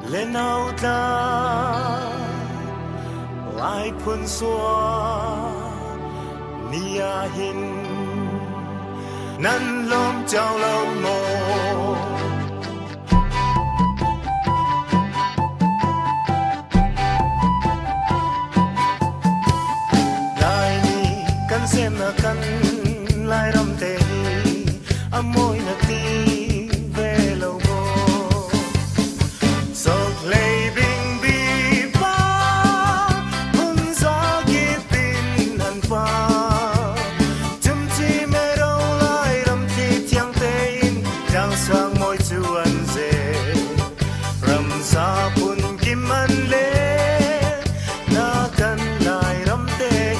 lên áo ta lại phun xóa nia hin nan lom chào lâu mồ đại ni kan xem na kan lai ram te amoi na ti về lâu mồ so play bing bi ba hun gió kia tin hàn pha chum chi mê đâu lai ram ti thiang te in đang sang môi chuan dê ram sa pun kim an le na kan lai ram te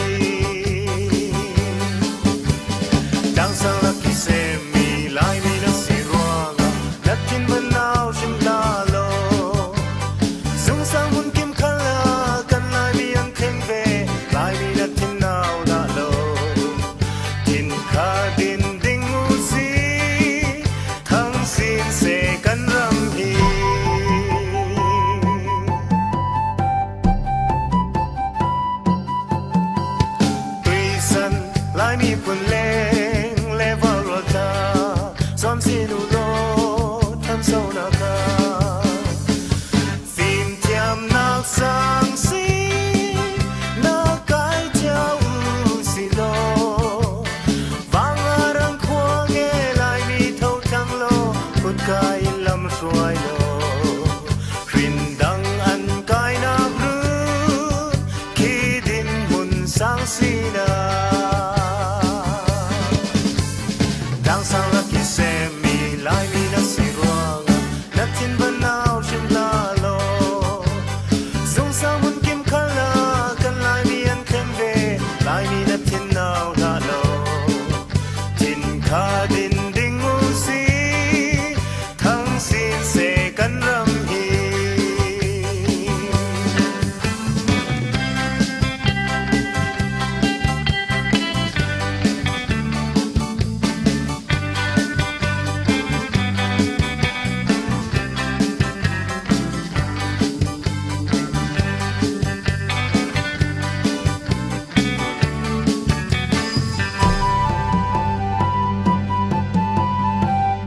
đang sang la ki se mi lai mi na si ruanga na tin man nao shim ta lo sung sang hun kim khala kan lai mi an theng ve lai mi na tin nao na lo tin kha din ding u si thang sin se kan ram hi tùy san lai mi pun leng le vào lo ta son xin u lo tham sâu na ka phim tiam nak sang si na kai chao u si lo vang arang khua nghe lai mi thâu thang lo phut kai lam suai lo khrin dang an kai na ru khi din mun sang si na đang sang la ki se mi lai mi na si ruanga na tin ban nao shim la lo sung sang hun kim khala kan lai mi an khem ve lai mi na tin nao la lo tin kha din ding u si thang sin se kan ram hi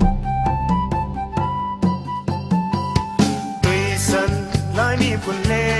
tùy san lai mi pun le